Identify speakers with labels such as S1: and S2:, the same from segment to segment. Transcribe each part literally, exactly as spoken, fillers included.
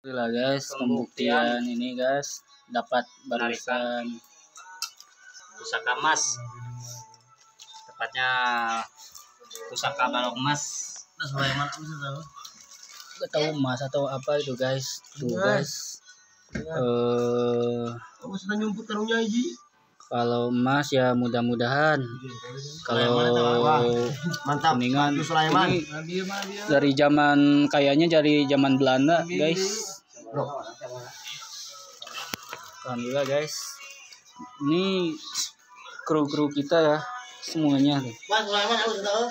S1: Lah guys, pembuktian ini guys dapat barusan
S2: pusaka emas, tepatnya pusaka balok emas.
S3: Nah, Sulaiman apa sih tahu?
S1: Gak tahu emas atau apa itu guys. Tuh guys. Eh
S3: Kamu sedang nyumput karungnya Iji.
S1: Kalau emas ya mudah-mudahan. Kalau
S3: mantap
S1: kuningan
S3: Sulaiman.
S1: ini dari zaman kayaknya dari zaman Belanda guys. Alhamdulillah guys. Ini kru-kru kita ya semuanya tuh.
S3: Mas Sulaiman aku tahu.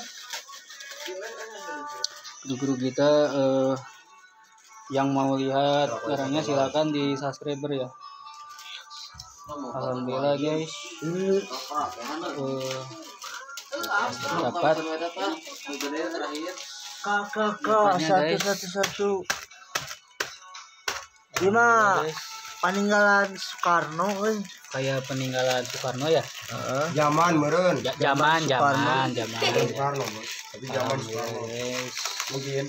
S1: Kru-kru kita eh, yang mau lihat caranya silakan di subscriber ya. Alhamdulillah guys. Uh, dapat
S3: kakak kakak satu satu satu lima peninggalan Soekarno eh.
S1: Kayak peninggalan Soekarno ya.
S3: Uh,
S4: Zaman meren.
S1: Ja, zaman zaman zaman.
S4: Soekarno, tapi zaman Soekarno.
S1: Guys.
S4: Mungkin.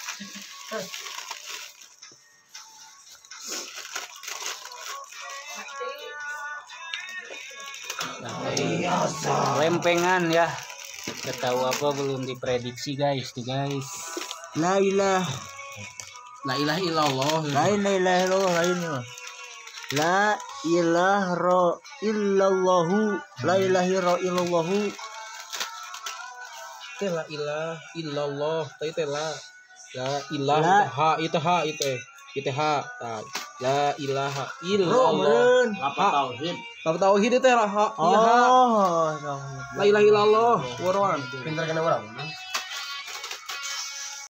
S1: Lempengan ya. Gak tahu apa belum diprediksi guys tuh guys.
S3: la ilah
S1: La ilaha illallah.
S3: la ilaha illallah la ilaha la ilaha illallah la ilaha illallah
S5: la ilah illallah tadi teh la la ilah
S3: La.
S5: itu ha itu ha itu itu ha tah. La ilaha
S3: bro
S5: illallah
S3: meren
S5: apa
S3: tauhid
S5: apa tauhid itu ha iya ha
S3: oh
S5: la ilaha illallah waran
S4: Pintar kena orang.